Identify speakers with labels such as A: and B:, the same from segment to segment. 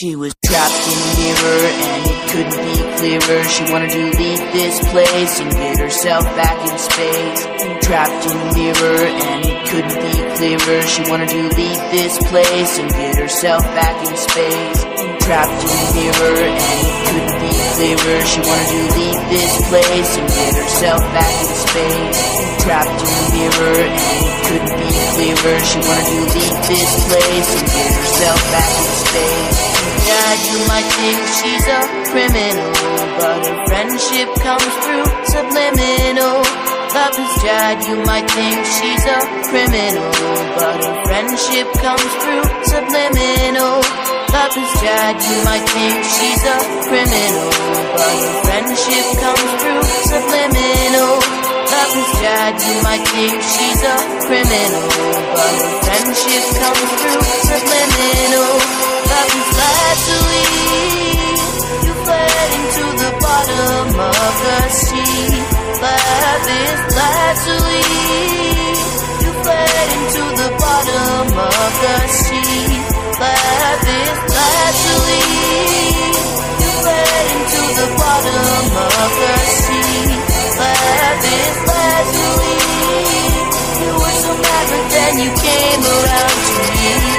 A: She was trapped in a mirror and it couldn't be clearer. She wanted to leave this place and get herself back in space. Trapped in a mirror and it couldn't be clearer. She wanted to leave this place and get herself back in space. Trapped in a mirror and it couldn't be clearer. She wanted to leave this place and get herself back in space. Trapped in a mirror and it couldn't be clearer. She wanted to leave this place and get herself back in space. Dad, you might think she's a criminal, but her friendship comes through subliminal. Lapis, Dad, you might think she's a criminal, but her friendship comes through subliminal. Lapis, Dad, you might think she's a criminal, but her friendship comes through subliminal. Lapis, Dad, you might think she's a criminal, but her friendship comes through subliminal. Lapis Lazuli, you fled into the bottom of the sea. Lapis Lazuli, you fled into the bottom of the sea. Lapis Lazuli, you fled into the bottom of the sea. Lapis Lazuli, you were so mad but then you came around to me.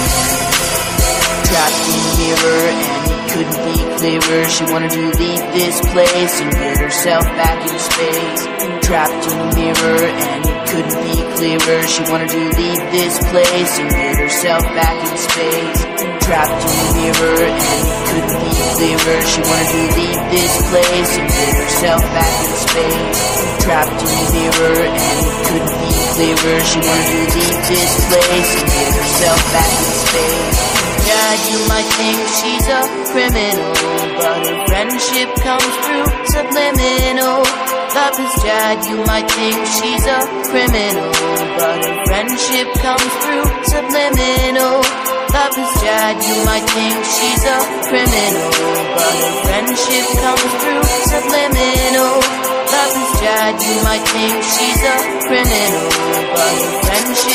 A: Trapped in a mirror and it couldn't be clearer. She wanted to leave this place and get herself back in space. Trapped in a mirror and it couldn't be clearer. She wanted to leave this place and get herself back in space. Trapped in a mirror and it couldn't be clearer. She wanted to leave this place and get herself back in space. Trapped in a mirror and it couldn't be clearer. She wanted to leave this place and get herself back in space. Dad, you might think she's a criminal, but her friendship comes through subliminal. Lapis, Dad, you might think she's a criminal, but her friendship comes through subliminal. Lapis, Dad, you might think she's a criminal, but her friendship comes through subliminal. Lapis, Dad, you might think she's a criminal, but her friendship